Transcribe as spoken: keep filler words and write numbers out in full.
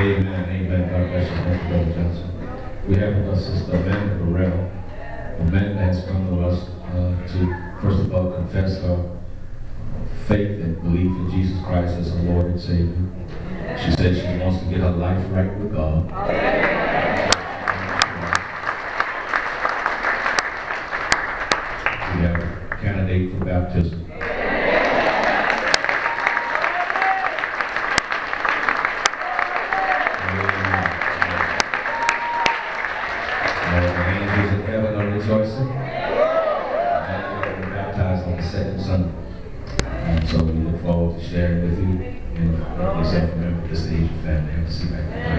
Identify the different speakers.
Speaker 1: Amen, amen. God bless you. Thank you, Brother Johnson. We have with us Sister Amanda Burrell. Amanda has come to us uh, to, first of all, confess her faith and belief in Jesus Christ as her Lord and Savior. She said she wants to get her life right with God. We have a candidate for baptism. Rejoicing. And we're baptized on the second Sunday. And so we look forward to sharing with you and yourself a member of this Asian family. Have to see back.